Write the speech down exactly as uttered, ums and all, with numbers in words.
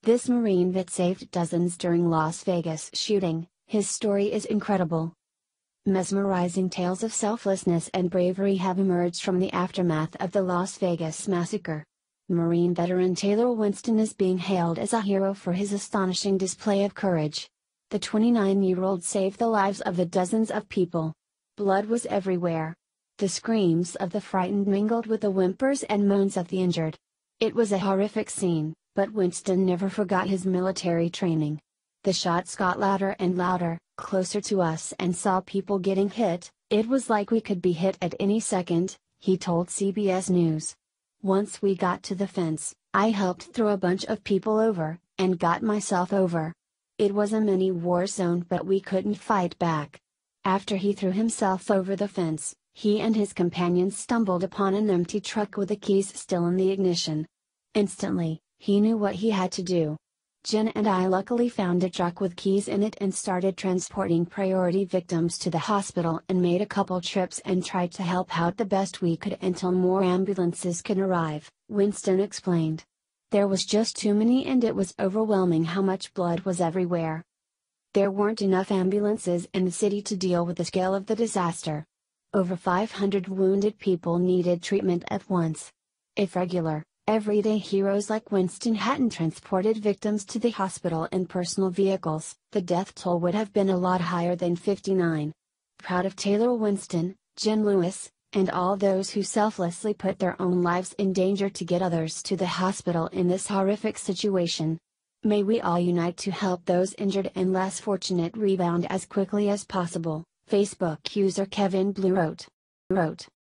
This Marine vet saved dozens during Las Vegas shooting. His story is incredible. Mesmerizing tales of selflessness and bravery have emerged from the aftermath of the Las Vegas massacre. Marine veteran Taylor Winston is being hailed as a hero for his astonishing display of courage. The twenty-nine-year-old saved the lives of the dozens of people. Blood was everywhere. The screams of the frightened mingled with the whimpers and moans of the injured. It was a horrific scene, but Winston never forgot his military training. The shots got louder and louder, closer to us, and saw people getting hit. It was like we could be hit at any second, he told C B S News. Once we got to the fence, I helped throw a bunch of people over, and got myself over. It was a mini war zone, but we couldn't fight back. After he threw himself over the fence, he and his companions stumbled upon an empty truck with the keys still in the ignition. Instantly, he knew what he had to do. Jen and I luckily found a truck with keys in it and started transporting priority victims to the hospital and made a couple trips and tried to help out the best we could until more ambulances could arrive, Winston explained. There was just too many and it was overwhelming how much blood was everywhere. There weren't enough ambulances in the city to deal with the scale of the disaster. Over five hundred wounded people needed treatment at once. If regular, everyday heroes like Winston hadn't transported victims to the hospital in personal vehicles, the death toll would have been a lot higher than fifty-nine. Proud of Taylor Winston, Jen Lewis, and all those who selflessly put their own lives in danger to get others to the hospital in this horrific situation. May we all unite to help those injured and less fortunate rebound as quickly as possible, Facebook user Kevin Blue wrote. wrote.